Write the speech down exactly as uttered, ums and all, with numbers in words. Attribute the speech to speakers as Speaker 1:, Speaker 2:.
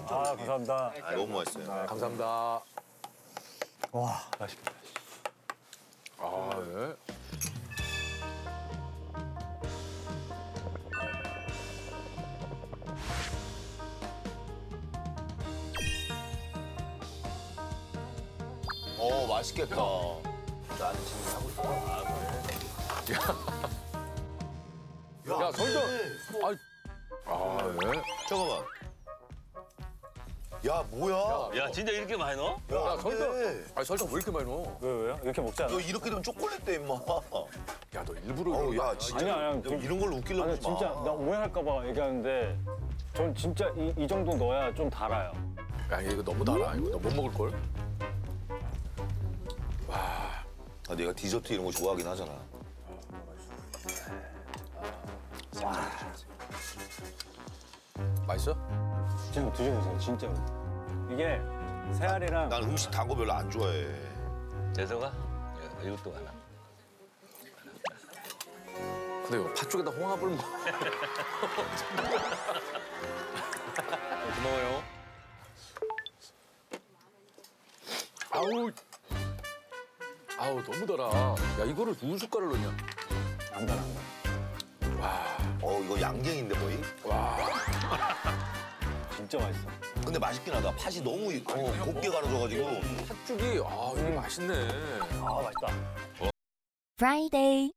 Speaker 1: 아, 감사합니다.
Speaker 2: 아, 너무 맛있어요.
Speaker 3: 감사합니다.
Speaker 1: 와, 맛있겠다.
Speaker 3: 아, 예.
Speaker 2: 어, 맛있겠다. 나는 지금 하고 있어.
Speaker 3: 야, 설정. 아, 아, 예.
Speaker 2: 잠깐만. 야, 뭐야?
Speaker 4: 야, 진짜 이렇게 많이 넣어?
Speaker 2: 야,
Speaker 3: 야, 설정. 아, 설정 왜 이렇게 많이 넣어?
Speaker 1: 왜, 왜요? 이렇게 먹지 않아?
Speaker 2: 너 이렇게 되면 초콜릿 돼, 임마.
Speaker 3: 야, 너 일부러.
Speaker 2: 어,
Speaker 3: 이거-
Speaker 2: 야, 진짜.
Speaker 1: 아니야, 아니야.
Speaker 2: 너 이런 걸로 웃기려고
Speaker 1: 아니,
Speaker 2: 하지 마.
Speaker 1: 진짜 나 오해할까봐 얘기하는데 전 진짜 이, 이 정도 넣어야 좀 달아요.
Speaker 3: 야, 이거 너무 달아. 이거 너 못 먹을 걸?
Speaker 2: 아, 내가 디저트 이런 거 좋아하긴 하잖아.
Speaker 3: 맛있어?
Speaker 1: 진짜 드셔보세요, 진짜로. 이게 새알이랑
Speaker 2: 난 음식 단 거 별로 안 좋아해.
Speaker 4: 재석아, 야, 이것도 하나.
Speaker 3: 근데 이거 팥 쪽에다 홍합을 먹.
Speaker 4: 고마워요.
Speaker 3: 아우. 아우, 너무 달아. 야, 이거를 두 숟갈을 넣냐?
Speaker 1: 안 달아, 안 달아.
Speaker 2: 어, 이거 양갱인데 거의?
Speaker 1: 진짜 맛있어.
Speaker 2: 근데 맛있긴 하다. 팥이 너무 어, 곱게 갈아져가지고.
Speaker 3: 팥죽이, 아, 이거 맛있네.
Speaker 1: 아, 맛있다.
Speaker 5: Friday.